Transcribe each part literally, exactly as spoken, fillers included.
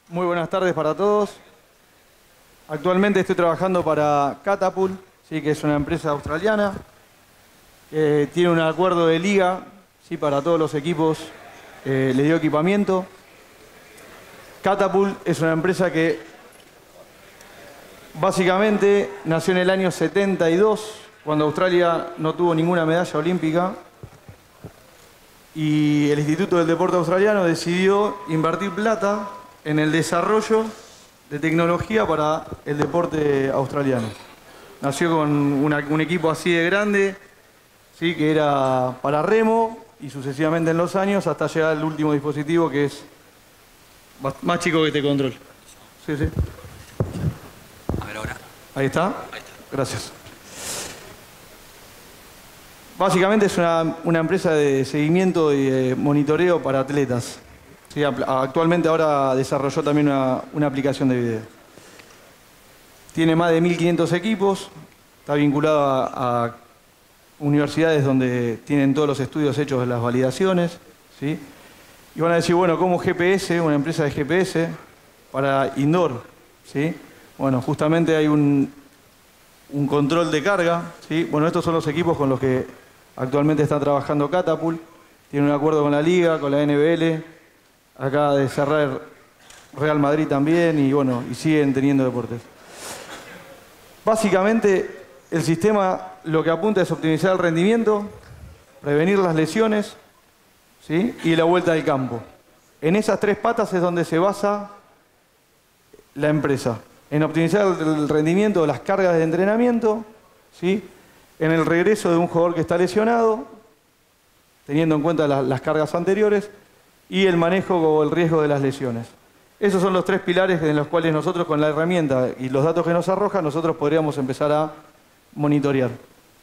Muy buenas tardes para todos. Actualmente estoy trabajando para Catapult, ¿sí? Que es una empresa australiana. Eh, tiene un acuerdo de liga, ¿sí? Para todos los equipos, eh, le dio equipamiento. Catapult es una empresa que básicamente nació en el año setenta y dos, cuando Australia no tuvo ninguna medalla olímpica. Y el Instituto del Deporte Australiano decidió invertir plata en el desarrollo de tecnología para el deporte australiano. Nació con una, un equipo así de grande, ¿sí? Que era para remo, y sucesivamente en los años hasta llegar al último dispositivo, que es más chico que este control. Sí, sí. A ver ahora. Ahí está. Ahí está. Gracias. Básicamente es una, una empresa de seguimiento y de monitoreo para atletas. Sí, actualmente ahora desarrolló también una, una aplicación de video. Tiene más de mil quinientos equipos, está vinculado a, a universidades donde tienen todos los estudios hechos de las validaciones, ¿sí? Y van a decir, bueno, ¿cómo G P S, una empresa de G P S para indoor? ¿Sí? Bueno, justamente hay un, un control de carga, ¿sí? Bueno, estos son los equipos con los que actualmente está trabajando Catapult. Tiene un acuerdo con la Liga, con la N B L. Acaba de cerrar Real Madrid también y bueno, y siguen teniendo deportes. Básicamente, el sistema lo que apunta es optimizar el rendimiento, prevenir las lesiones, ¿sí? Y la vuelta al campo. En esas tres patas es donde se basa la empresa. En optimizar el rendimiento de las cargas de entrenamiento, ¿sí? En el regreso de un jugador que está lesionado, teniendo en cuenta las, las cargas anteriores, y el manejo o el riesgo de las lesiones. Esos son los tres pilares en los cuales nosotros, con la herramienta y los datos que nos arroja, nosotros podríamos empezar a monitorear.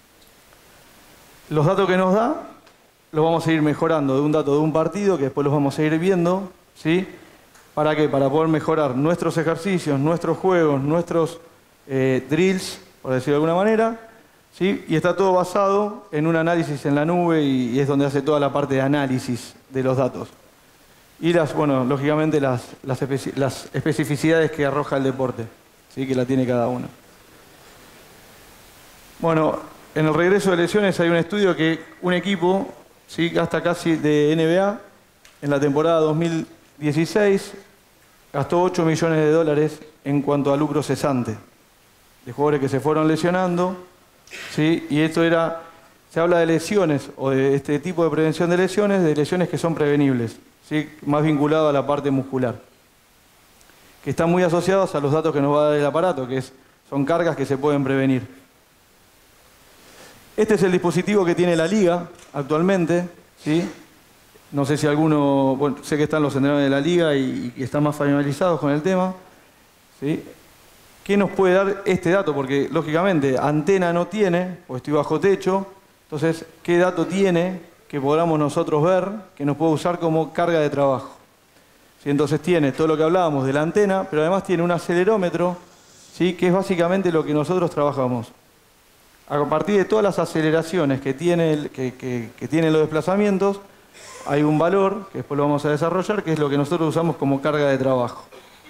Los datos que nos da los vamos a ir mejorando de un dato de un partido, que después los vamos a ir viendo, ¿sí? ¿Para qué? Para poder mejorar nuestros ejercicios, nuestros juegos, nuestros eh, drills, por decirlo de alguna manera, ¿sí? Y está todo basado en un análisis en la nube y, y es donde hace toda la parte de análisis de los datos. Y las, bueno, lógicamente las, las, especi las especificidades que arroja el deporte, ¿sí? Que la tiene cada uno. Bueno, en el regreso de lesiones hay un estudio que un equipo, ¿sí? Gasta casi de N B A en la temporada dos mil dieciséis, gastó ocho millones de dólares en cuanto a lucro cesante, de jugadores que se fueron lesionando, ¿sí? Y esto era, se habla de lesiones o de este tipo de prevención de lesiones, de lesiones que son prevenibles, ¿sí? Más vinculado a la parte muscular, que están muy asociados a los datos que nos va a dar el aparato, que es, son cargas que se pueden prevenir. Este es el dispositivo que tiene la Liga actualmente, ¿sí? No sé si alguno, bueno, sé que están los entrenadores de la Liga y, y están más familiarizados con el tema, ¿sí? ¿Qué nos puede dar este dato? Porque, lógicamente, antena no tiene, pues estoy bajo techo, entonces, ¿qué dato tiene que podamos nosotros ver, que nos puede usar como carga de trabajo? ¿Sí? Entonces tiene todo lo que hablábamos de la antena, pero además tiene un acelerómetro, ¿sí? Que es básicamente lo que nosotros trabajamos. A partir de todas las aceleraciones que, tiene el, que, que, que tienen los desplazamientos, hay un valor, que después lo vamos a desarrollar, que es lo que nosotros usamos como carga de trabajo.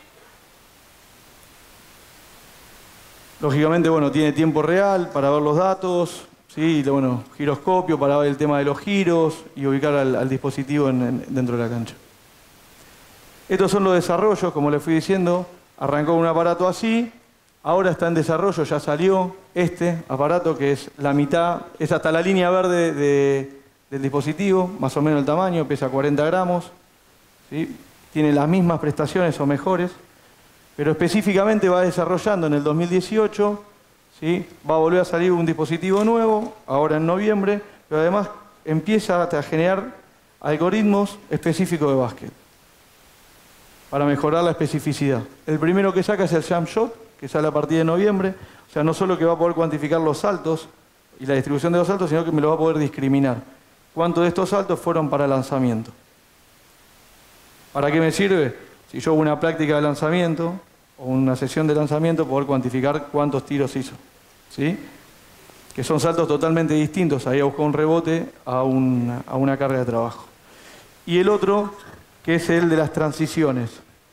Lógicamente, bueno, tiene tiempo real para ver los datos, ¿sí? Y, bueno, giroscopio para ver el tema de los giros y ubicar al, al dispositivo en, en, dentro de la cancha. Estos son los desarrollos, como les fui diciendo, arrancó un aparato así, ahora está en desarrollo, ya salió este aparato que es la mitad, es hasta la línea verde de, del dispositivo, más o menos el tamaño, pesa cuarenta gramos, ¿sí? Tiene las mismas prestaciones o mejores, pero específicamente va desarrollando en el dos mil dieciocho, ¿sí? Va a volver a salir un dispositivo nuevo, ahora en noviembre, pero además empieza a generar algoritmos específicos de básquet para mejorar la especificidad. El primero que saca es el Jump Shot, que sale a partir de noviembre, o sea, no solo que va a poder cuantificar los saltos y la distribución de los saltos, sino que me lo va a poder discriminar. ¿Cuántos de estos saltos fueron para lanzamiento? ¿Para qué me sirve? Si yo hago una práctica de lanzamiento o una sesión de lanzamiento, poder cuantificar cuántos tiros hizo, ¿sí? Que son saltos totalmente distintos, ahí a buscar un rebote a una, a una carga de trabajo. Y el otro, que es el de las transiciones.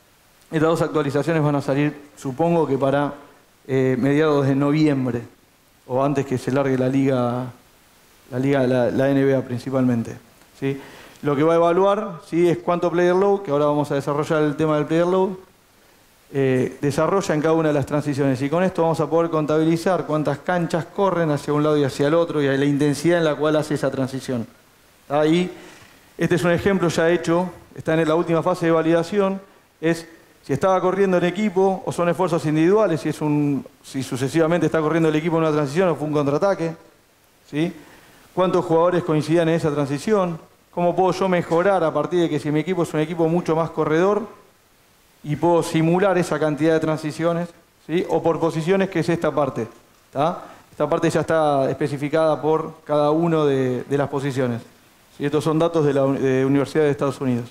Estas dos actualizaciones van a salir, supongo que para eh, mediados de noviembre, o antes que se largue la liga, la, liga, la, la N B A principalmente, ¿sí? Lo que va a evaluar, ¿sí?, es cuánto player load, que ahora vamos a desarrollar el tema del player load, eh, desarrolla en cada una de las transiciones. Y con esto vamos a poder contabilizar cuántas canchas corren hacia un lado y hacia el otro y la intensidad en la cual hace esa transición. Ahí, este es un ejemplo ya hecho, está en la última fase de validación, es si estaba corriendo el equipo o son esfuerzos individuales, si, es un, si sucesivamente está corriendo el equipo en una transición o fue un contraataque, ¿sí? Cuántos jugadores coincidían en esa transición. ¿Cómo puedo yo mejorar a partir de que si mi equipo es un equipo mucho más corredor y puedo simular esa cantidad de transiciones, ¿sí? O por posiciones, que es esta parte, ¿tá? Esta parte ya está especificada por cada uno de, de las posiciones, ¿sí? Estos son datos de la de Universidad de Estados Unidos.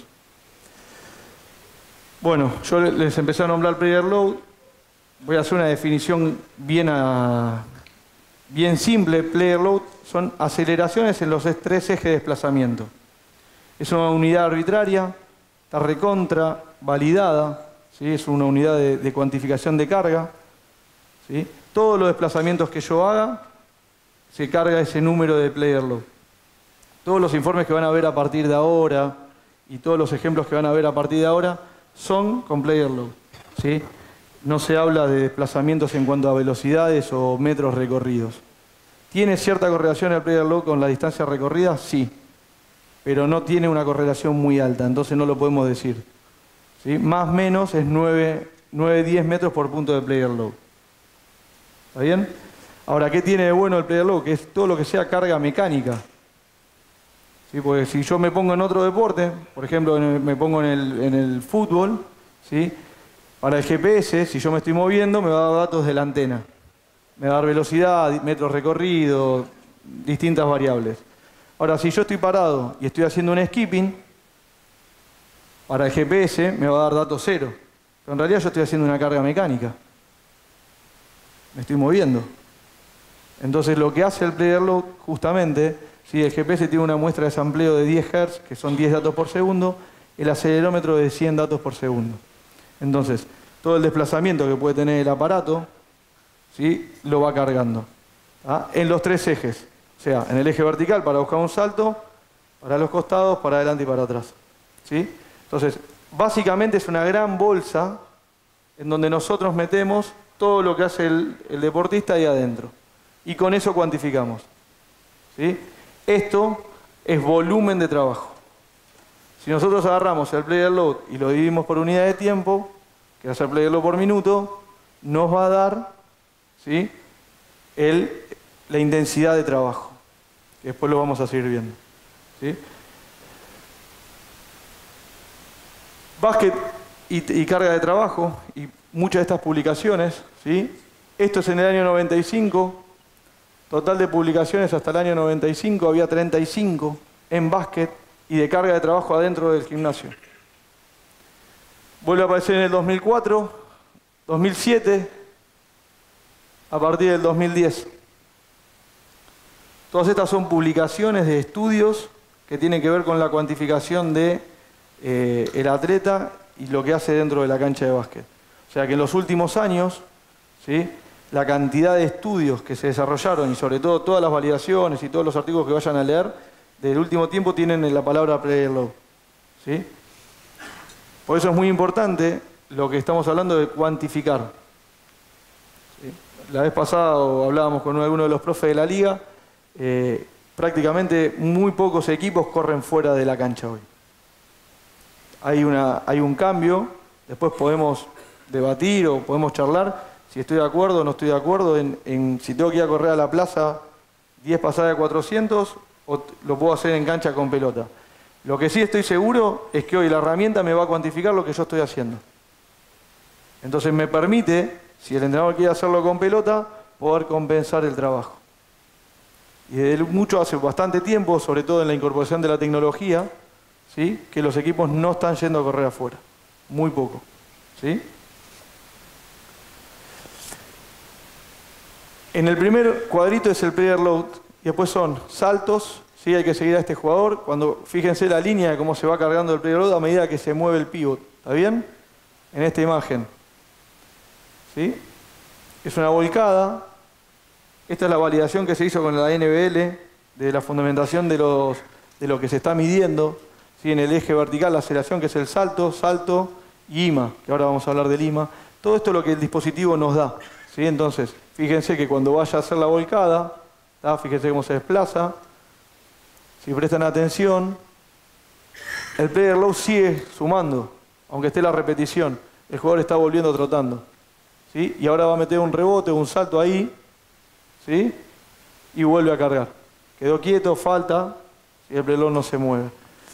Bueno, yo les empecé a nombrar player load. Voy a hacer una definición bien, a, bien simple. Player load son aceleraciones en los tres ejes de desplazamiento. Es una unidad arbitraria, está recontra, validada, ¿sí? Es una unidad de, de cuantificación de carga, ¿sí? Todos los desplazamientos que yo haga, se carga ese número de player load. Todos los informes que van a ver a partir de ahora y todos los ejemplos que van a ver a partir de ahora son con player load, ¿sí? No se habla de desplazamientos en cuanto a velocidades o metros recorridos. ¿Tiene cierta correlación el player load con la distancia recorrida? Sí. Pero no tiene una correlación muy alta, entonces no lo podemos decir, ¿sí? Más o menos es nueve a diez metros por punto de player load. ¿Está bien? Ahora, ¿qué tiene de bueno el player load? Que es todo lo que sea carga mecánica. ¿Sí? Porque si yo me pongo en otro deporte, por ejemplo, me pongo en el, en el fútbol, ¿sí? Para el G P S, si yo me estoy moviendo, me va a dar datos de la antena. Me va a dar velocidad, metros recorridos, distintas variables. Ahora, si yo estoy parado y estoy haciendo un skipping, para el G P S me va a dar datos cero. Pero en realidad yo estoy haciendo una carga mecánica. Me estoy moviendo. Entonces lo que hace el player load, justamente, si el G P S tiene una muestra de sampleo de diez hertz, que son diez datos por segundo, el acelerómetro de cien datos por segundo. Entonces, todo el desplazamiento que puede tener el aparato, ¿sí?, lo va cargando, ¿ah?, en los tres ejes. O sea, en el eje vertical para buscar un salto, para los costados, para adelante y para atrás, ¿sí? Entonces, básicamente es una gran bolsa en donde nosotros metemos todo lo que hace el, el deportista ahí adentro. Y con eso cuantificamos, ¿sí? Esto es volumen de trabajo. Si nosotros agarramos el player load y lo dividimos por unidad de tiempo, que va a ser player load por minuto, nos va a dar, ¿sí?, el, la intensidad de trabajo. Que después lo vamos a seguir viendo, ¿sí? Básquet y, y carga de trabajo, y muchas de estas publicaciones, ¿sí? Esto es en el año noventa y cinco, total de publicaciones hasta el año noventa y cinco, había treinta y cinco en básquet y de carga de trabajo adentro del gimnasio. Vuelve a aparecer en el dos mil cuatro, dos mil siete, a partir del dos mil diez. Todas estas son publicaciones de estudios que tienen que ver con la cuantificación de eh, el atleta y lo que hace dentro de la cancha de básquet. O sea que en los últimos años, ¿sí?, la cantidad de estudios que se desarrollaron y sobre todo todas las validaciones y todos los artículos que vayan a leer del último tiempo tienen la palabra player load, ¿sí? Por eso es muy importante lo que estamos hablando de cuantificar, ¿sí? La vez pasada hablábamos con alguno de los profes de la liga. Eh, prácticamente muy pocos equipos corren fuera de la cancha hoy. Hay, una, hay un cambio, después podemos debatir o podemos charlar si estoy de acuerdo o no estoy de acuerdo en, en si tengo que ir a correr a la plaza diez pasadas de cuatrocientos o lo puedo hacer en cancha con pelota. Lo que sí estoy seguro es que hoy la herramienta me va a cuantificar lo que yo estoy haciendo. Entonces me permite, si el entrenador quiere hacerlo con pelota, poder compensar el trabajo. Y desde mucho, hace bastante tiempo, sobre todo en la incorporación de la tecnología, ¿sí?, que los equipos no están yendo a correr afuera. Muy poco, ¿sí? En el primer cuadrito es el player load, y después son saltos, ¿sí? Hay que seguir a este jugador. Cuando, fíjense la línea de cómo se va cargando el player load a medida que se mueve el pivot, ¿está bien? en esta imagen. ¿Sí? Es una volcada. Esta es la validación que se hizo con la N B L de la fundamentación de, los, de lo que se está midiendo. ¿Sí? En el eje vertical, la aceleración, que es el salto, salto y I M A, que ahora vamos a hablar del I M A. Todo esto es lo que el dispositivo nos da. ¿Sí? Entonces, fíjense que cuando vaya a hacer la volcada, ¿tá? Fíjense cómo se desplaza. Si prestan atención, el player load sigue sumando, aunque esté la repetición. El jugador está volviendo trotando. ¿Sí? Y ahora va a meter un rebote, un salto ahí, ¿sí? Y vuelve a cargar. Quedó quieto, falta, y el player load no se mueve.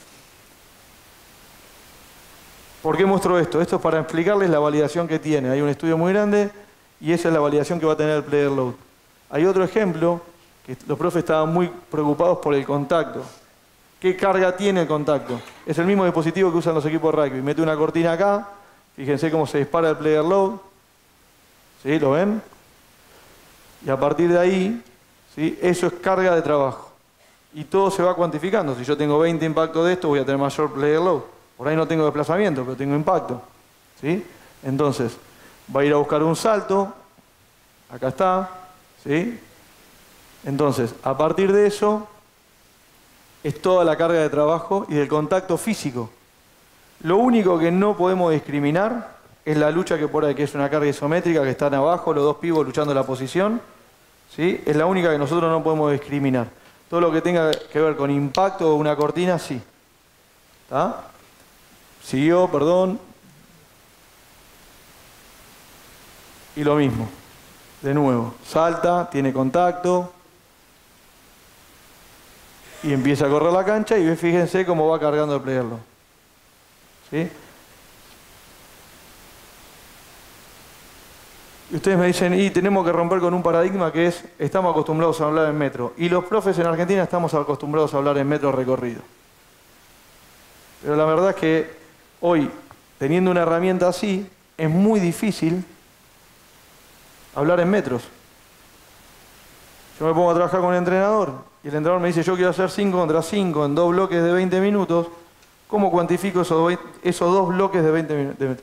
¿Por qué muestro esto? Esto es para explicarles la validación que tiene. Hay un estudio muy grande y esa es la validación que va a tener el player load. Hay otro ejemplo, que los profes estaban muy preocupados por el contacto. ¿Qué carga tiene el contacto? Es el mismo dispositivo que usan los equipos de rugby. Mete una cortina acá, fíjense cómo se dispara el player load. ¿Sí? ¿Lo ven? Y a partir de ahí, ¿sí? Eso es carga de trabajo. Y todo se va cuantificando. Si yo tengo veinte impactos de esto, voy a tener mayor player load. Por ahí no tengo desplazamiento, pero tengo impacto. ¿Sí? Entonces, va a ir a buscar un salto. Acá está. ¿Sí? Entonces, a partir de eso, es toda la carga de trabajo y del contacto físico. Lo único que no podemos discriminar es la lucha que por ahí, que es una carga isométrica, que están abajo, los dos pibos luchando la posición. ¿Sí? Es la única que nosotros no podemos discriminar. Todo lo que tenga que ver con impacto o una cortina, sí. ¿Está? Siguió, perdón. Y lo mismo. De nuevo, salta, tiene contacto. Y empieza a correr la cancha y fíjense cómo va cargando el player load. ¿Sí? Y ustedes me dicen, y tenemos que romper con un paradigma que es, estamos acostumbrados a hablar en metro. Y los profes en Argentina estamos acostumbrados a hablar en metro recorrido. Pero la verdad es que hoy, teniendo una herramienta así, es muy difícil hablar en metros. Yo me pongo a trabajar con el entrenador y el entrenador me dice, yo quiero hacer cinco contra cinco en dos bloques de veinte minutos. ¿Cómo cuantifico esos, esos dos bloques de veinte minutos?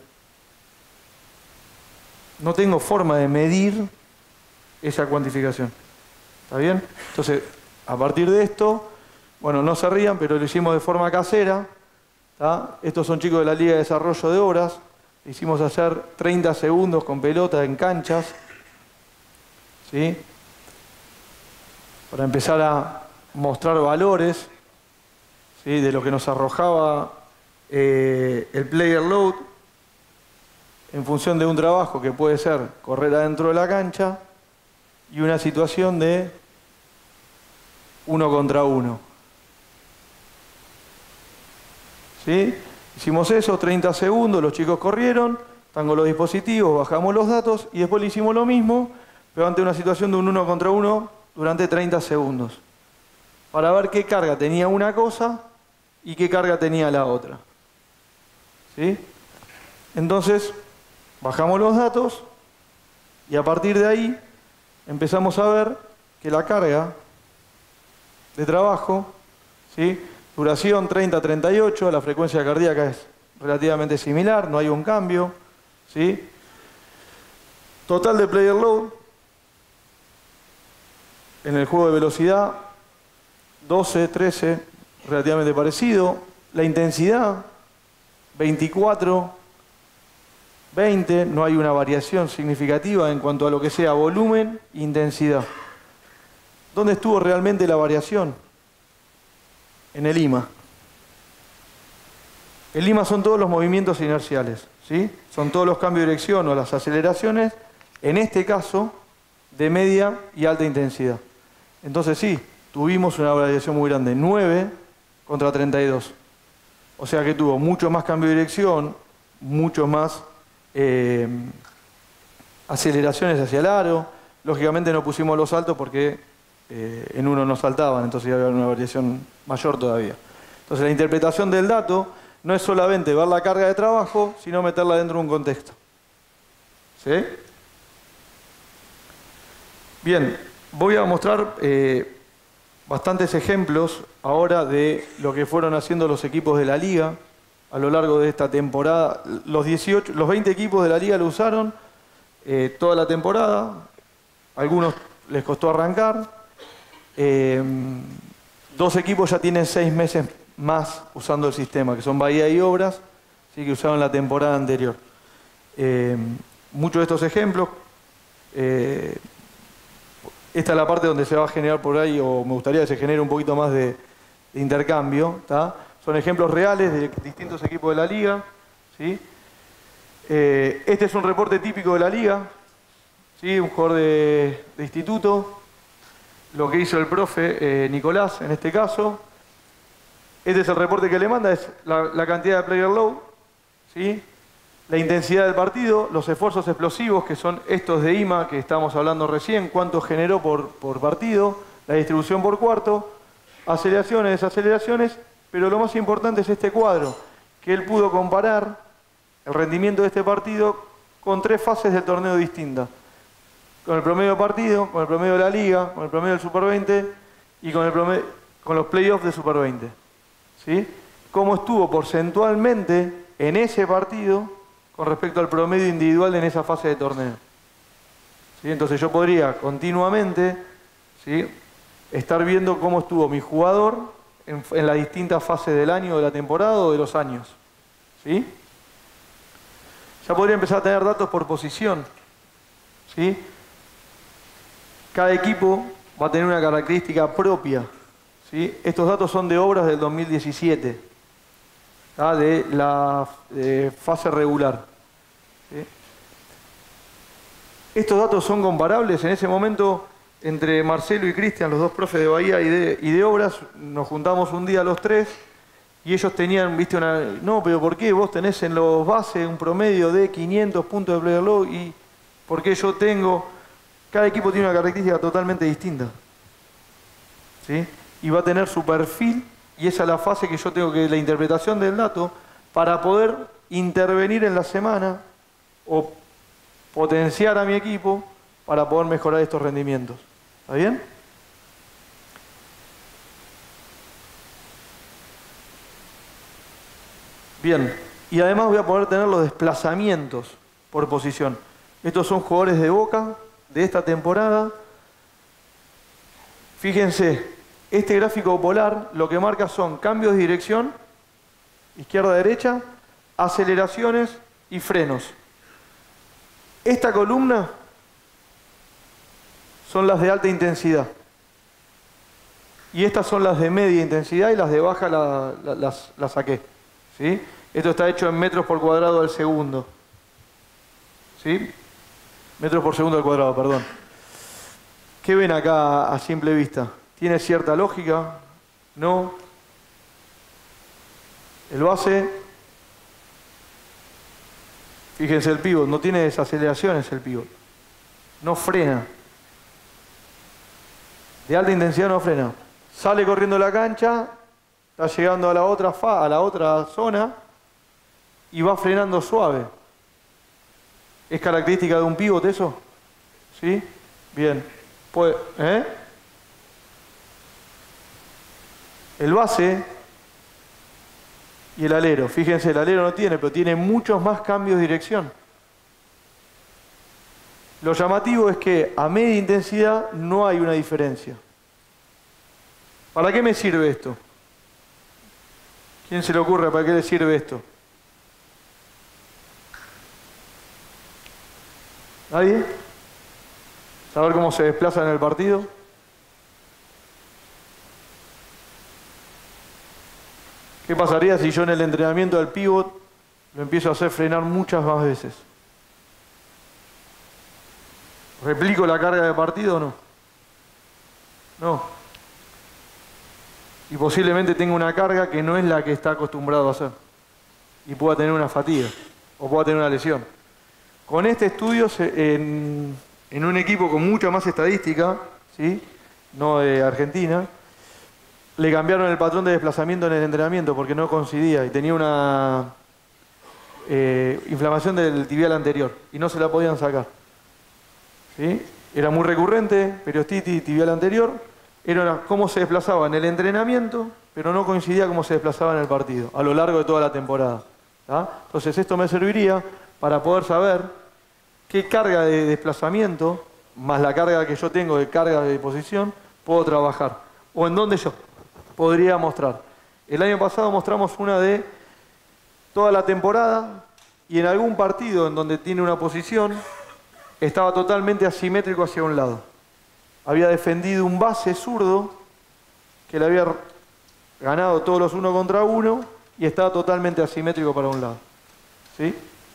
No tengo forma de medir esa cuantificación. ¿Está bien? Entonces, a partir de esto, bueno, no se rían, pero lo hicimos de forma casera. ¿Tá? Estos son chicos de la Liga de Desarrollo de Obras. Hicimos hacer treinta segundos con pelota en canchas. ¿Sí? Para empezar a mostrar valores, ¿sí? De lo que nos arrojaba eh, el player load en función de un trabajo que puede ser correr adentro de la cancha y una situación de uno contra uno. ¿Sí? Hicimos eso, treinta segundos, los chicos corrieron, están con los dispositivos, bajamos los datos y después le hicimos lo mismo, pero ante una situación de un uno contra uno durante treinta segundos. Para ver qué carga tenía una cosa y qué carga tenía la otra. ¿Sí? Entonces, bajamos los datos y a partir de ahí empezamos a ver que la carga de trabajo, ¿sí? Duración treinta a treinta y ocho, la frecuencia cardíaca es relativamente similar, no hay un cambio. ¿Sí? Total de player load en el juego de velocidad doce, trece, relativamente parecido. La intensidad veinticuatro, veinte, no hay una variación significativa en cuanto a lo que sea volumen e intensidad. ¿Dónde estuvo realmente la variación? En el I M A. El I M A son todos los movimientos inerciales, ¿sí? Son todos los cambios de dirección o las aceleraciones, en este caso, de media y alta intensidad. Entonces sí, tuvimos una variación muy grande, nueve contra treinta y dos. O sea que tuvo mucho más cambio de dirección, mucho más eh, aceleraciones hacia el aro. Lógicamente no pusimos los saltos porque eh, en uno no saltaban, entonces iba a haber una variación mayor todavía. Entonces la interpretación del dato no es solamente ver la carga de trabajo, sino meterla dentro de un contexto. ¿Sí? Bien, voy a mostrar eh, bastantes ejemplos ahora de lo que fueron haciendo los equipos de la liga. a lo largo de esta temporada. Los, dieciocho, los veinte equipos de la liga lo usaron eh, toda la temporada. Algunos les costó arrancar. Eh, dos equipos ya tienen seis meses más usando el sistema, que son Bahía y Obras, ¿sí? Que usaron la temporada anterior. Eh, muchos de estos ejemplos, eh, esta es la parte donde se va a generar por ahí, o me gustaría que se genere un poquito más de, de intercambio, ¿tá? Son ejemplos reales de distintos equipos de la liga, ¿sí? Eh, este es un reporte típico de la liga, ¿sí? Un jugador de, de instituto, lo que hizo el profe eh, Nicolás en este caso. Este es el reporte que le manda, es la, la cantidad de player load, ¿sí? La intensidad del partido, los esfuerzos explosivos, que son estos de I M A que estábamos hablando recién, cuánto generó por, por partido, la distribución por cuarto, aceleraciones, desaceleraciones, pero lo más importante es este cuadro, que él pudo comparar el rendimiento de este partido con tres fases del torneo distintas. Con el promedio de partido, con el promedio de la liga, con el promedio del Super veinte y con, el promedio, con los playoffs de Super veinte. ¿Sí? Cómo estuvo porcentualmente en ese partido con respecto al promedio individual en esa fase de torneo. ¿Sí? Entonces yo podría continuamente, ¿sí?, estar viendo cómo estuvo mi jugador en, en las distintas fases del año, de la temporada o de los años. ¿Sí? Ya podría empezar a tener datos por posición. ¿Sí? Cada equipo va a tener una característica propia. ¿Sí? Estos datos son de Obras del dos mil diecisiete. ¿tá? De la de fase regular. ¿Sí? Estos datos son comparables. En ese momento, entre Marcelo y Cristian, los dos profes de Bahía y de, y de Obras, nos juntamos un día los tres y ellos tenían, viste, una... No, pero ¿por qué vos tenés en los bases un promedio de quinientos puntos de player load y por qué yo tengo... Cada equipo tiene una característica totalmente distinta. ¿Sí? Y va a tener su perfil, y esa es la fase que yo tengo que, la interpretación del dato, para poder intervenir en la semana o potenciar a mi equipo para poder mejorar estos rendimientos. ¿Está bien? Bien. Y además voy a poder tener los desplazamientos por posición. Estos son jugadores de Boca de esta temporada. Fíjense, este gráfico polar lo que marca son cambios de dirección, izquierda-derecha, aceleraciones y frenos. Esta columna son las de alta intensidad. Y estas son las de media intensidad y las de baja la, la, las, las saqué. ¿Sí? Esto está hecho en metros por cuadrado al segundo. ¿Sí? Metros por segundo al cuadrado, perdón. ¿Qué ven acá a simple vista? ¿Tiene cierta lógica? ¿No? El base, fíjense el pivot, no tiene desaceleraciones el pivot. No frena. De alta intensidad no frena. Sale corriendo la cancha, está llegando a la otra fa, a la otra zona y va frenando suave. ¿Es característica de un pivot eso? ¿Sí? Bien. Pues, ¿eh? El base y el alero. Fíjense, el alero no tiene, pero tiene muchos más cambios de dirección. Lo llamativo es que a media intensidad no hay una diferencia. ¿Para qué me sirve esto? ¿Quién se le ocurre para qué le sirve esto? ¿Nadie? ¿Saber cómo se desplaza en el partido? ¿Qué pasaría si yo en el entrenamiento del pivot lo empiezo a hacer frenar muchas más veces? ¿Replico la carga de partido o no? No. Y posiblemente tenga una carga que no es la que está acostumbrado a hacer. Y pueda tener una fatiga o pueda tener una lesión. Con este estudio, en, en un equipo con mucha más estadística, ¿sí?, no de Argentina, le cambiaron el patrón de desplazamiento en el entrenamiento porque no coincidía y tenía una eh, inflamación del tibial anterior y no se la podían sacar. ¿Sí? Era muy recurrente, periostitis tibial anterior, era cómo se desplazaba en el entrenamiento, pero no coincidía cómo se desplazaba en el partido, a lo largo de toda la temporada. ¿Tá? Entonces esto me serviría para poder saber qué carga de desplazamiento, más la carga que yo tengo de carga de posición, puedo trabajar. O en dónde yo podría mostrar. El año pasado mostramos una de toda la temporada y en algún partido en donde tiene una posición estaba totalmente asimétrico hacia un lado. Había defendido un base zurdo que le había ganado todos los uno contra uno y estaba totalmente asimétrico para un lado. ¿Sí?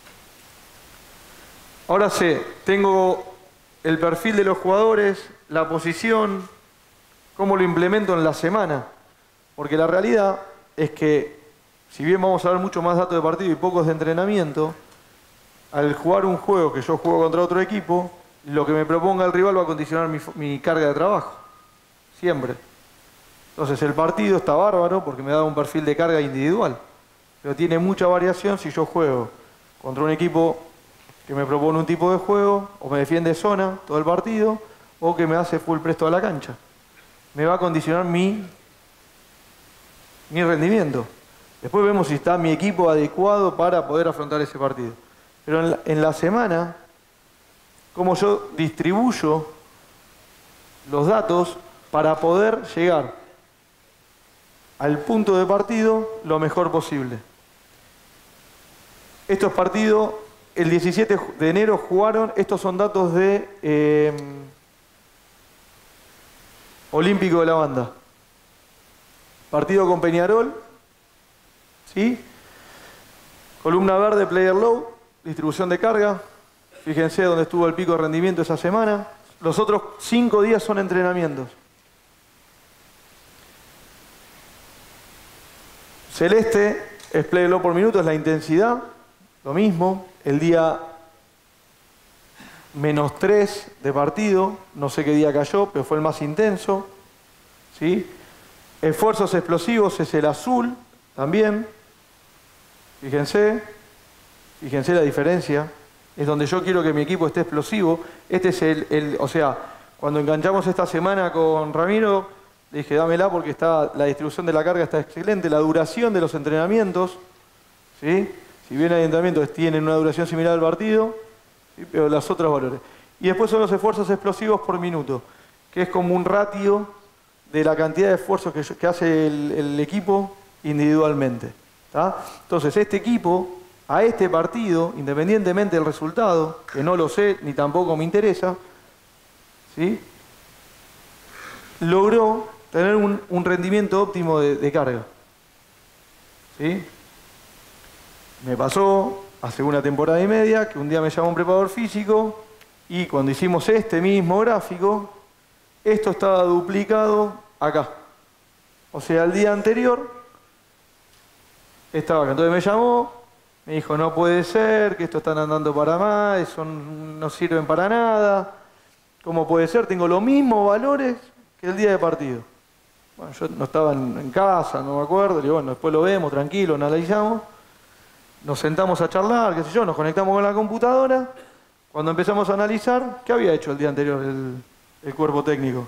Ahora sé, tengo el perfil de los jugadores, la posición, cómo lo implemento en la semana. Porque la realidad es que, si bien vamos a ver mucho más datos de partido y pocos de entrenamiento, al jugar un juego que yo juego contra otro equipo, lo que me proponga el rival va a condicionar mi, mi carga de trabajo. Siempre. Entonces el partido está bárbaro porque me da un perfil de carga individual. Pero tiene mucha variación si yo juego contra un equipo que me propone un tipo de juego, o me defiende zona todo el partido, o que me hace full presto a la cancha. Me va a condicionar mi, mi rendimiento. Después vemos si está mi equipo adecuado para poder afrontar ese partido. Pero en la, en la semana, cómo yo distribuyo los datos para poder llegar al punto de partido lo mejor posible. Estos partidos, el diecisiete de enero jugaron, estos son datos de eh, Olímpico de la Banda. Partido con Peñarol, ¿sí? Columna verde, player low, distribución de carga. Fíjense dónde estuvo el pico de rendimiento esa semana. Los otros cinco días son entrenamientos. Celeste es player low por minuto, es la intensidad. Lo mismo, el día menos tres de partido, no sé qué día cayó, pero fue el más intenso. ¿Sí? Esfuerzos explosivos es el azul también. Fíjense, fíjense la diferencia. Es donde yo quiero que mi equipo esté explosivo. Este es el, el o sea, cuando enganchamos esta semana con Ramiro, le dije, dámela porque está, la distribución de la carga está excelente. La duración de los entrenamientos, ¿sí? Si bien hay entrenamientos tienen una duración similar al partido, ¿sí? Pero los otros valores. Y después son los esfuerzos explosivos por minuto, que es como un ratio de la cantidad de esfuerzos que, que hace el, el equipo individualmente. ¿Tá? Entonces, este equipo, a este partido, independientemente del resultado, que no lo sé ni tampoco me interesa, ¿sí? Logró tener un, un rendimiento óptimo de, de carga. ¿Sí? Me pasó hace una temporada y media que un día me llamó un preparador físico y cuando hicimos este mismo gráfico, esto estaba duplicado acá. O sea, el día anterior estaba acá. Entonces me llamó, me dijo, no puede ser, que esto están andando para más, eso no sirven para nada. ¿Cómo puede ser? Tengo los mismos valores que el día de partido. Bueno, yo no estaba en, en casa, no me acuerdo. Le digo, bueno, después lo vemos, tranquilo, analizamos. Nos sentamos a charlar, qué sé yo, nos conectamos con la computadora. Cuando empezamos a analizar, ¿qué había hecho el día anterior el, el cuerpo técnico?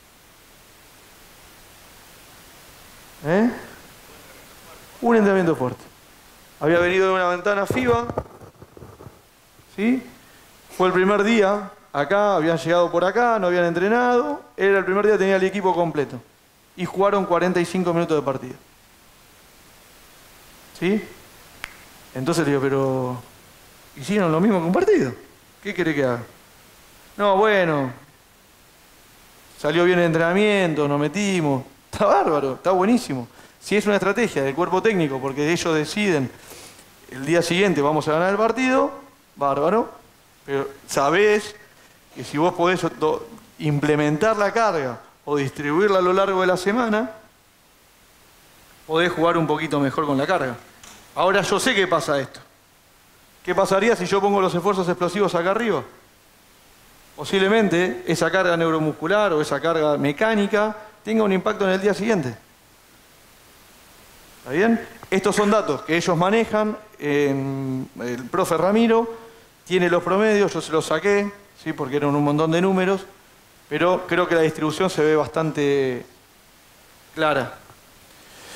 ¿Eh? Un entrenamiento fuerte. Había venido de una ventana FIBA, ¿sí? Fue el primer día, acá, habían llegado por acá, no habían entrenado. Era el primer día, tenía el equipo completo. Y jugaron cuarenta y cinco minutos de partido. ¿Sí? Entonces le digo, pero hicieron lo mismo que un partido. ¿Qué querés que haga? No, bueno, salió bien el entrenamiento, nos metimos. Está bárbaro, está buenísimo. Si es una estrategia del cuerpo técnico, porque ellos deciden el día siguiente vamos a ganar el partido, bárbaro. Pero sabés que si vos podés implementar la carga o distribuirla a lo largo de la semana, podés jugar un poquito mejor con la carga. Ahora yo sé qué pasa esto. ¿Qué pasaría si yo pongo los esfuerzos explosivos acá arriba? Posiblemente esa carga neuromuscular o esa carga mecánica tenga un impacto en el día siguiente. ¿Está bien? Estos son datos que ellos manejan. En el profe Ramiro tiene los promedios, yo se los saqué, ¿sí? Porque eran un montón de números, pero creo que la distribución se ve bastante clara.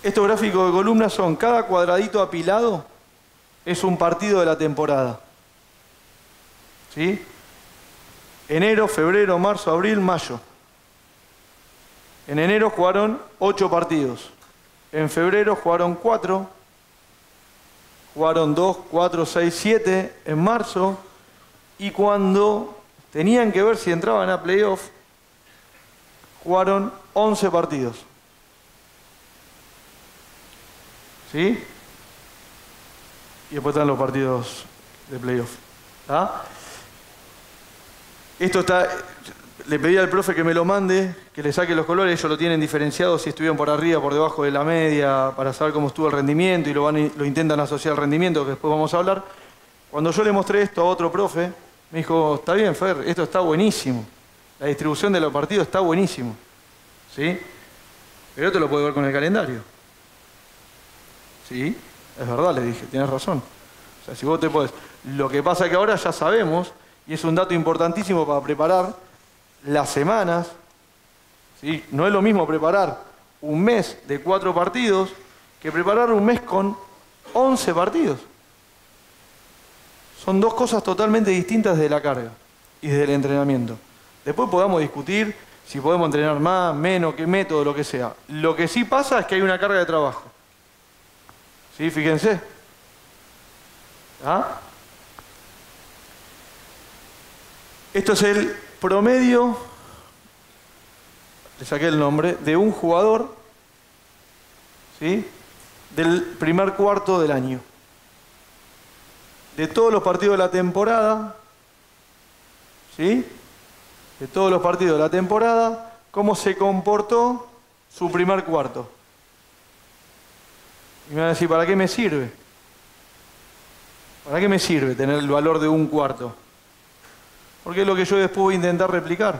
Estos gráficos de columnas son, cada cuadradito apilado es un partido de la temporada. ¿Sí? Enero, febrero, marzo, abril, mayo. En enero jugaron ocho partidos. En febrero jugaron cuatro. Jugaron dos, cuatro, seis, siete en marzo. Y cuando tenían que ver si entraban a playoff, jugaron once partidos. ¿Sí? Y después están los partidos de playoff. ¿Ah? Esto está... Le pedí al profe que me lo mande, que le saque los colores. Ellos lo tienen diferenciado si estuvieron por arriba, por debajo de la media, para saber cómo estuvo el rendimiento y lo, van, lo intentan asociar al rendimiento, que después vamos a hablar. Cuando yo le mostré esto a otro profe, me dijo, está bien, Fer, esto está buenísimo. La distribución de los partidos está buenísimo. ¿Sí? Pero esto lo puede ver con el calendario. ¿Sí? Es verdad, le dije, tienes razón. O sea, si vos te podés... Lo que pasa es que ahora ya sabemos, y es un dato importantísimo para preparar las semanas, ¿sí? No es lo mismo preparar un mes de cuatro partidos que preparar un mes con once partidos. Son dos cosas totalmente distintas de la carga y del entrenamiento. Después podamos discutir si podemos entrenar más, menos, qué método, lo que sea. Lo que sí pasa es que hay una carga de trabajo. ¿Sí? Fíjense. ¿Ah? Esto es el promedio, le saqué el nombre, de un jugador, ¿sí? Del primer cuarto del año. De todos los partidos de la temporada, ¿sí? De todos los partidos de la temporada, cómo se comportó su primer cuarto. Y me van a decir, ¿para qué me sirve? ¿Para qué me sirve tener el valor de un cuarto? Porque es lo que yo después voy a intentar replicar.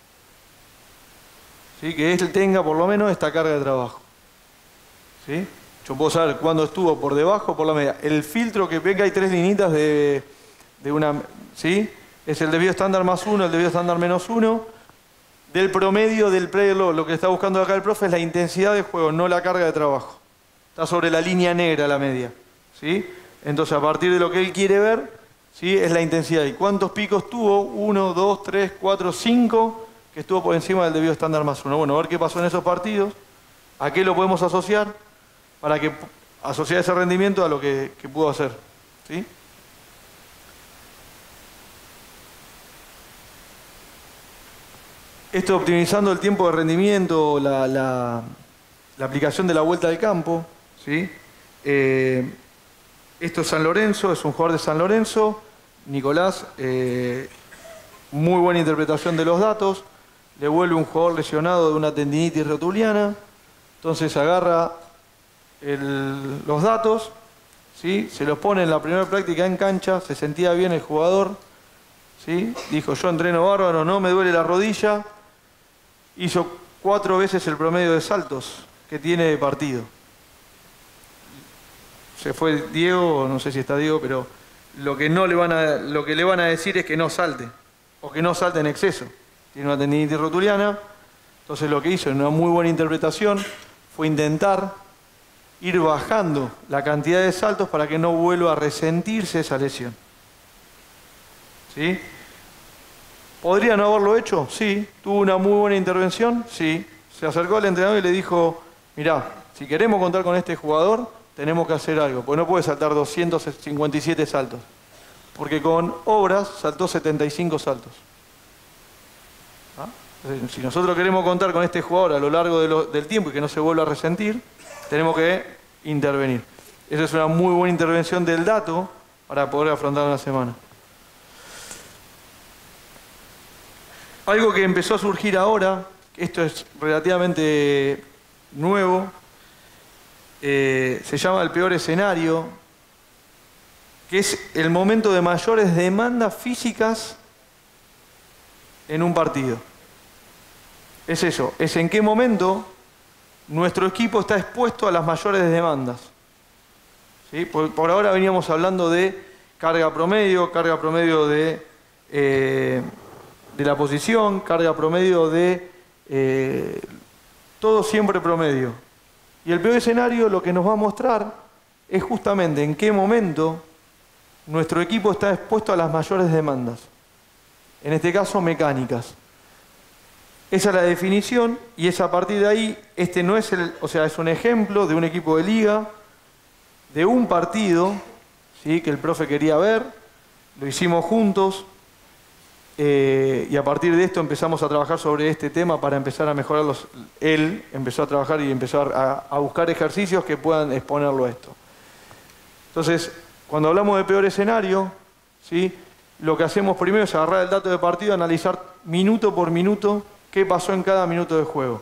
¿Sí? Que él tenga por lo menos esta carga de trabajo. ¿Sí? Yo puedo saber cuándo estuvo por debajo o por la media. El filtro que ve que hay tres linitas de, de una... ¿Sí? Es el debido estándar más uno, el debido estándar menos uno. Del promedio del player load. Lo que está buscando acá el profe es la intensidad de juego, no la carga de trabajo. Está sobre la línea negra la media. ¿Sí? Entonces, a partir de lo que él quiere ver, ¿sí? Es la intensidad. ¿Y cuántos picos tuvo? Uno, dos, tres, cuatro, cinco, que estuvo por encima del debido estándar más uno. Bueno, a ver qué pasó en esos partidos, a qué lo podemos asociar, para que asociar ese rendimiento a lo que, que pudo hacer. ¿Sí? Esto optimizando el tiempo de rendimiento, la, la, la aplicación de la vuelta al campo. ¿Sí? Eh, esto es San Lorenzo, es un jugador de San Lorenzo. Nicolás, eh, muy buena interpretación de los datos. Le vuelve un jugador lesionado de una tendinitis rotuliana. Entonces agarra el, los datos, ¿sí? Se los pone en la primera práctica en cancha. Se sentía bien el jugador, ¿sí? Dijo, yo entreno bárbaro, no me duele la rodilla. Hizo cuatro veces el promedio de saltos que tiene de partido. Se fue Diego, no sé si está Diego, pero lo que, no le van a, lo que le van a decir es que no salte, o que no salte en exceso. Tiene una tendinitis rotuliana, entonces lo que hizo en una muy buena interpretación fue intentar ir bajando la cantidad de saltos para que no vuelva a resentirse esa lesión. ¿Sí? ¿Podría no haberlo hecho? Sí. ¿Tuvo una muy buena intervención? Sí. Se acercó al entrenador y le dijo, mirá, si queremos contar con este jugador, tenemos que hacer algo, porque no puede saltar doscientos cincuenta y siete saltos. Porque con obras saltó setenta y cinco saltos. ¿Ah? Si nosotros queremos contar con este jugador a lo largo de lo, del tiempo y que no se vuelva a resentir, tenemos que intervenir. Esa es una muy buena intervención del dato para poder afrontar una semana. Algo que empezó a surgir ahora, esto es relativamente nuevo, eh, se llama el peor escenario, que es el momento de mayores demandas físicas en un partido. Es eso, es en qué momento nuestro equipo está expuesto a las mayores demandas. ¿Sí? Por, por ahora veníamos hablando de carga promedio, carga promedio de, eh, de la posición, carga promedio de... Eh, todo siempre promedio. Y el peor escenario lo que nos va a mostrar es justamente en qué momento nuestro equipo está expuesto a las mayores demandas. En este caso, mecánicas. Esa es la definición y es a partir de ahí, este no es el, o sea, es un ejemplo de un equipo de liga, de un partido, ¿sí?, que el profe quería ver, lo hicimos juntos eh, y a partir de esto empezamos a trabajar sobre este tema para empezar a mejorarlos. Él empezó a trabajar y empezó a, a buscar ejercicios que puedan exponerlo a esto. Entonces, cuando hablamos de peor escenario, ¿sí?, lo que hacemos primero es agarrar el dato de partido, analizar minuto por minuto qué pasó en cada minuto de juego,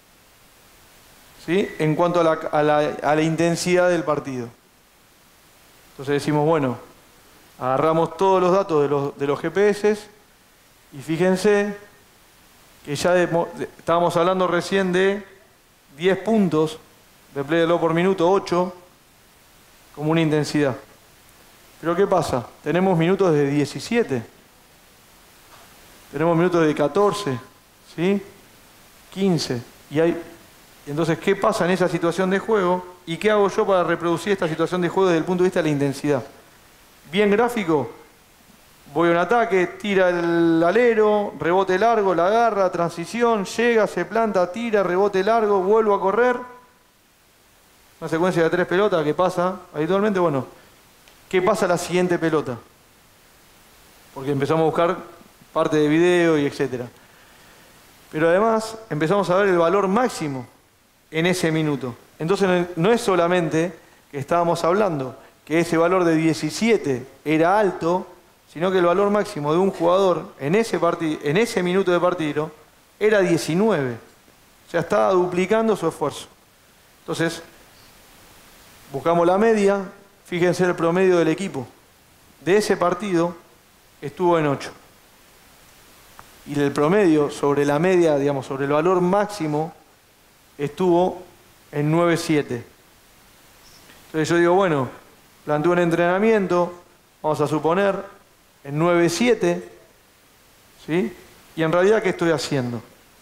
¿sí?, en cuanto a la, a la, a la intensidad del partido. Entonces decimos, bueno, agarramos todos los datos de los, de los G P S y fíjense que ya de, de, estábamos hablando recién de diez puntos de play de low por minuto, ocho, como una intensidad. Pero ¿qué pasa? Tenemos minutos de diecisiete, tenemos minutos de catorce, ¿sí?, quince. Y hay, entonces, ¿qué pasa en esa situación de juego? ¿Y qué hago yo para reproducir esta situación de juego desde el punto de vista de la intensidad? Bien gráfico, voy a un ataque, tira el alero, rebote largo, la agarra, transición, llega, se planta, tira, rebote largo, vuelvo a correr. Una secuencia de tres pelotas, ¿qué pasa habitualmente? Bueno, ¿qué pasa a la siguiente pelota? Porque empezamos a buscar parte de video y etcétera. Pero además empezamos a ver el valor máximo en ese minuto. Entonces no es solamente que estábamos hablando que ese valor de diecisiete era alto, sino que el valor máximo de un jugador en ese, en ese minuto de partido era diecinueve. O sea, estaba duplicando su esfuerzo. Entonces, buscamos la media, fíjense el promedio del equipo. De ese partido estuvo en ocho. Y el promedio sobre la media, digamos, sobre el valor máximo, estuvo en nueve siete. Entonces yo digo, bueno, planteo un entrenamiento, vamos a suponer, en nueve siete, ¿sí? Y en realidad, ¿qué estoy haciendo?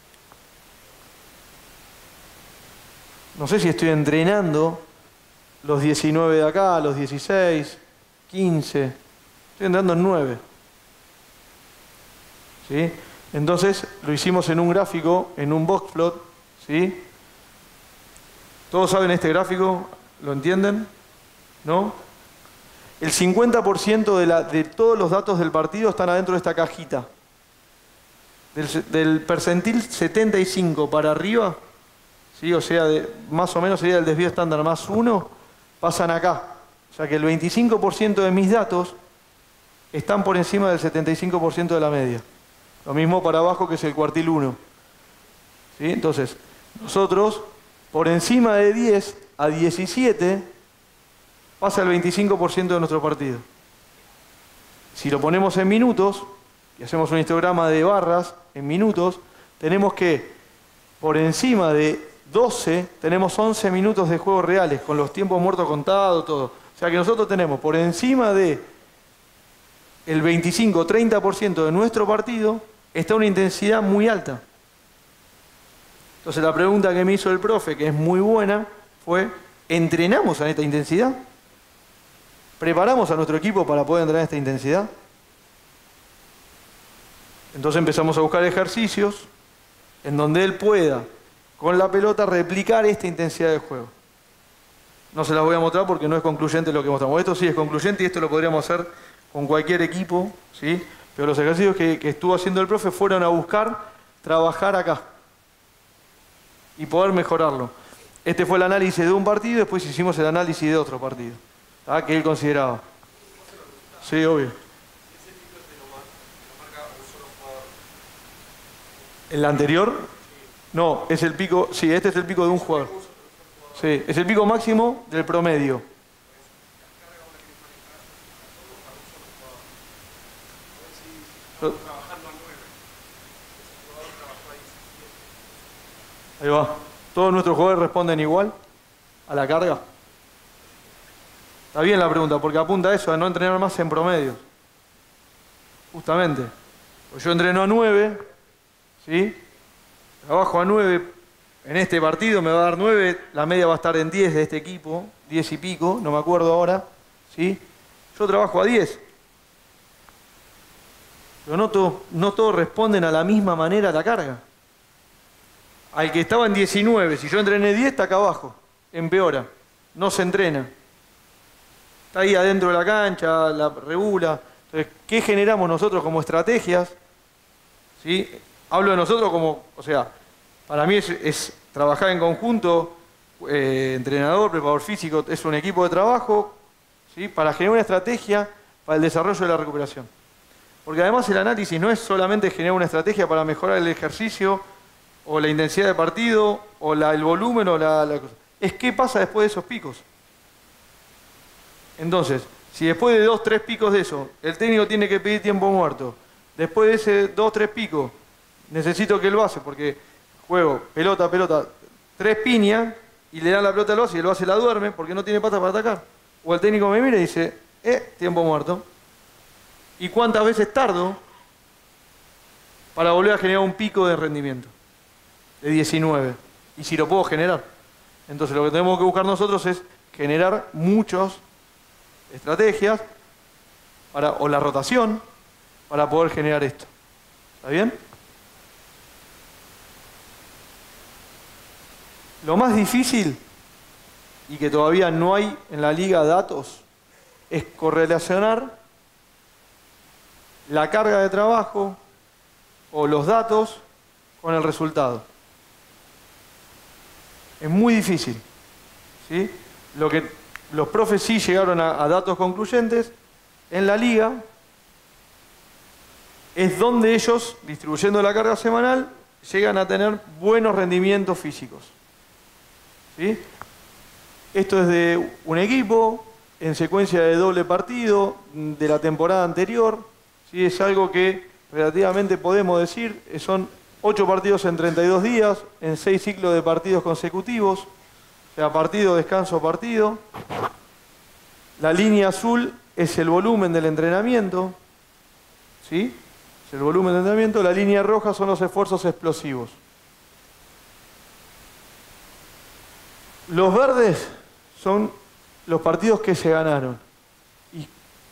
No sé si estoy entrenando los diecinueve de acá, los dieciséis, quince, estoy entrenando en nueve. ¿Sí? Entonces lo hicimos en un gráfico, en un box plot, ¿sí? ¿Todos saben este gráfico? ¿Lo entienden? ¿No? El cincuenta por ciento de, la, de todos los datos del partido están adentro de esta cajita. Del, del percentil setenta y cinco para arriba, ¿sí? O sea, de, más o menos sería el desvío estándar más uno, pasan acá. O sea que el veinticinco por ciento de mis datos están por encima del setenta y cinco por ciento de la media. Lo mismo para abajo, que es el cuartil uno. ¿Sí? Entonces, nosotros, por encima de diez a diecisiete, pasa el veinticinco por ciento de nuestro partido. Si lo ponemos en minutos, y hacemos un histograma de barras en minutos, tenemos que, por encima de doce, tenemos once minutos de juego reales, con los tiempos muertos contados, todo. O sea que nosotros tenemos por encima de el veinticinco a treinta por ciento de nuestro partido, está una intensidad muy alta. Entonces la pregunta que me hizo el profe, que es muy buena, fue, ¿entrenamos a esta intensidad? ¿Preparamos a nuestro equipo para poder entrenar a esta intensidad? Entonces empezamos a buscar ejercicios en donde él pueda, con la pelota, replicar esta intensidad de juego. No se las voy a mostrar porque no es concluyente lo que mostramos. Esto sí es concluyente y esto lo podríamos hacer con cualquier equipo, ¿sí? Pero los ejercicios que, que estuvo haciendo el profe fueron a buscar trabajar acá y poder mejorarlo. Este fue el análisis de un partido, después hicimos el análisis de otro partido, ¿tá?, que él consideraba. Sí, obvio. ¿El anterior? No, es el pico, sí, este es el pico de un jugador. Sí, es el pico máximo del promedio. Ahí va. ¿Todos nuestros jugadores responden igual a la carga? Está bien la pregunta, porque apunta a eso, a no entrenar más en promedio. Justamente. Pues yo entreno a nueve, ¿sí? Trabajo a nueve en este partido me va a dar nueve, la media va a estar en diez de este equipo, diez y pico, no me acuerdo ahora, ¿sí? Yo trabajo a diez. Pero no, todo, no todos responden a la misma manera a la carga. Al que estaba en diecinueve, si yo entrené diez, está acá abajo, empeora, no se entrena. Está ahí adentro de la cancha, la regula. Entonces, ¿qué generamos nosotros como estrategias? ¿Sí? Hablo de nosotros como, o sea, para mí es, es trabajar en conjunto, eh, entrenador, preparador físico, es un equipo de trabajo, ¿sí? Para generar una estrategia para el desarrollo de la recuperación. Porque además el análisis no es solamente generar una estrategia para mejorar el ejercicio, o la intensidad de partido, o la, el volumen, o la, la cosa. Es qué pasa después de esos picos. Entonces, si después de dos, tres picos de eso, el técnico tiene que pedir tiempo muerto, después de ese dos, tres picos, necesito que el base, porque juego pelota, pelota, tres piñas, y le dan la pelota al base y el base la duerme porque no tiene patas para atacar. O el técnico me mira y dice, eh, tiempo muerto. ¿Y cuántas veces tardo para volver a generar un pico de rendimiento? De diecinueve. Y si lo puedo generar. Entonces lo que tenemos que buscar nosotros es generar muchas estrategias para, o la rotación para poder generar esto. ¿Está bien? Lo más difícil, y que todavía no hay en la liga datos, es correlacionar la carga de trabajo o los datos con el resultado. Es muy difícil, ¿sí? Lo que los profes sí llegaron a, a datos concluyentes en la liga es donde ellos, distribuyendo la carga semanal, llegan a tener buenos rendimientos físicos. ¿Sí? Esto es de un equipo en secuencia de doble partido de la temporada anterior. ¿Sí? Es algo que relativamente podemos decir, son ocho partidos en treinta y dos días, en seis ciclos de partidos consecutivos, o sea, partido, descanso, partido. La línea azul es el volumen del entrenamiento, ¿sí? Es el volumen del entrenamiento. La línea roja son los esfuerzos explosivos. Los verdes son los partidos que se ganaron. Y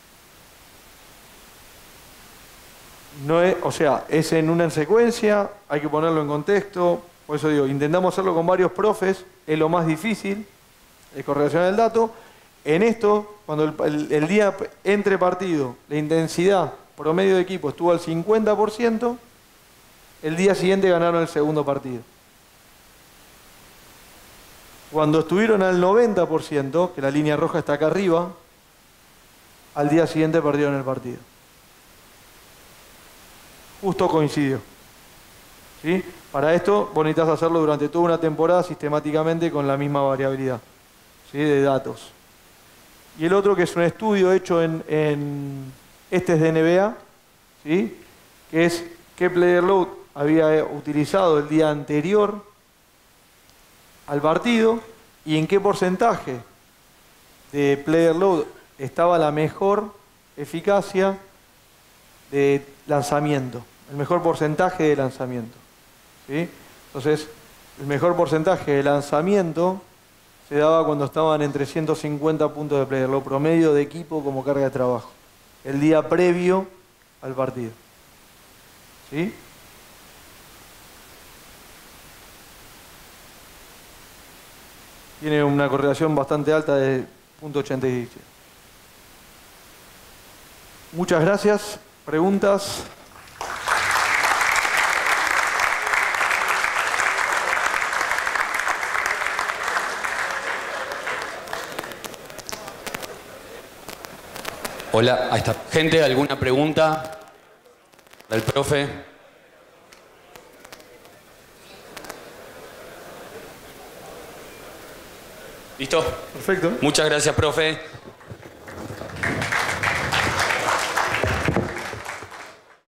no es, o sea, es en una secuencia, hay que ponerlo en contexto. Por eso digo, intentamos hacerlo con varios profes, es lo más difícil, es correlacionar el dato. En esto, cuando el, el, el día entre partido, la intensidad promedio de equipo estuvo al cincuenta por ciento, el día siguiente ganaron el segundo partido. Cuando estuvieron al noventa por ciento, que la línea roja está acá arriba, al día siguiente perdieron el partido. Justo coincidió. ¿Sí? Para esto, vos necesitas hacerlo durante toda una temporada sistemáticamente con la misma variabilidad, ¿sí? De datos. Y el otro que es un estudio hecho en, en este es de N B A, ¿sí? Que es qué player load había utilizado el día anterior al partido y en qué porcentaje de player load estaba la mejor eficacia de lanzamiento, el mejor porcentaje de lanzamiento. ¿Sí? Entonces, el mejor porcentaje de lanzamiento se daba cuando estaban en trescientos cincuenta puntos de player load promedio de equipo como carga de trabajo, el día previo al partido. ¿Sí? Tiene una correlación bastante alta de punto ochenta y siete. Muchas gracias. ¿Preguntas? Hola, ahí está. Gente, ¿alguna pregunta del profe? ¿Listo? Perfecto. Muchas gracias, profe.